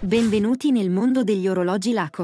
Benvenuti nel mondo degli orologi Laco.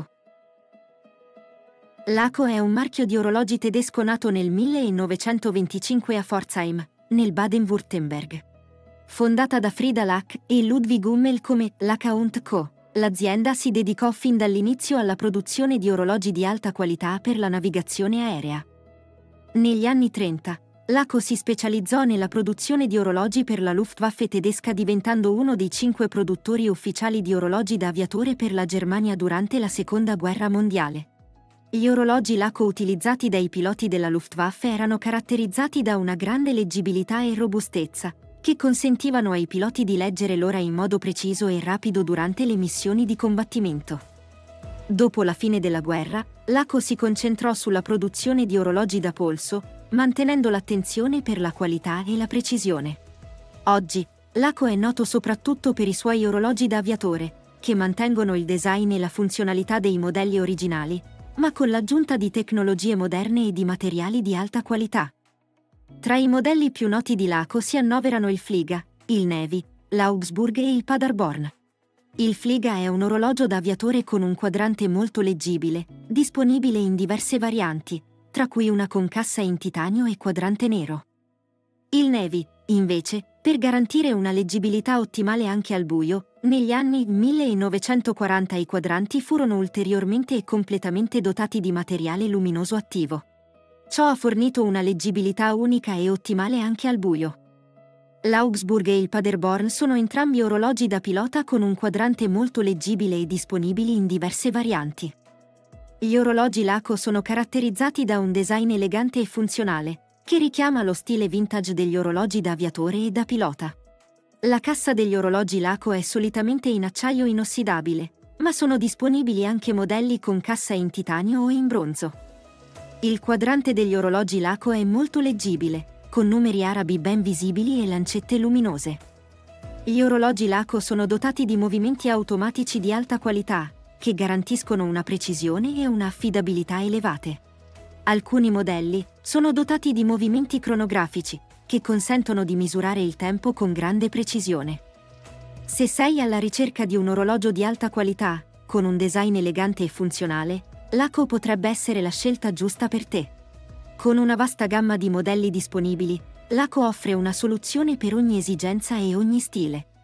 Laco è un marchio di orologi tedesco nato nel 1925 a Pforzheim, nel Baden-Württemberg. Fondata da Frieda Lack e Ludwig Hummel come Laca & Co., l'azienda si dedicò fin dall'inizio alla produzione di orologi di alta qualità per la navigazione aerea. Negli anni 30, Laco si specializzò nella produzione di orologi per la Luftwaffe tedesca, diventando uno dei 5 produttori ufficiali di orologi da aviatore per la Germania durante la Seconda Guerra Mondiale. Gli orologi Laco utilizzati dai piloti della Luftwaffe erano caratterizzati da una grande leggibilità e robustezza, che consentivano ai piloti di leggere l'ora in modo preciso e rapido durante le missioni di combattimento. Dopo la fine della guerra, Laco si concentrò sulla produzione di orologi da polso, mantenendo l'attenzione per la qualità e la precisione. Oggi, Laco è noto soprattutto per i suoi orologi da aviatore, che mantengono il design e la funzionalità dei modelli originali, ma con l'aggiunta di tecnologie moderne e di materiali di alta qualità. Tra i modelli più noti di Laco si annoverano il Fliga, il Navy, l'Augsburg e il Paderborn. Il Fliga è un orologio da aviatore con un quadrante molto leggibile, disponibile in diverse varianti, tra cui una con cassa in titanio e quadrante nero. Il Navy, invece, per garantire una leggibilità ottimale anche al buio, negli anni 1940 i quadranti furono ulteriormente e completamente dotati di materiale luminoso attivo. Ciò ha fornito una leggibilità unica e ottimale anche al buio. L'Augsburg e il Paderborn sono entrambi orologi da pilota con un quadrante molto leggibile e disponibili in diverse varianti. Gli orologi Laco sono caratterizzati da un design elegante e funzionale, che richiama lo stile vintage degli orologi da aviatore e da pilota. La cassa degli orologi Laco è solitamente in acciaio inossidabile, ma sono disponibili anche modelli con cassa in titanio o in bronzo. Il quadrante degli orologi Laco è molto leggibile, con numeri arabi ben visibili e lancette luminose. Gli orologi Laco sono dotati di movimenti automatici di alta qualità, che garantiscono una precisione e una affidabilità elevate. Alcuni modelli sono dotati di movimenti cronografici, che consentono di misurare il tempo con grande precisione. Se sei alla ricerca di un orologio di alta qualità, con un design elegante e funzionale, Laco potrebbe essere la scelta giusta per te. Con una vasta gamma di modelli disponibili, Laco offre una soluzione per ogni esigenza e ogni stile.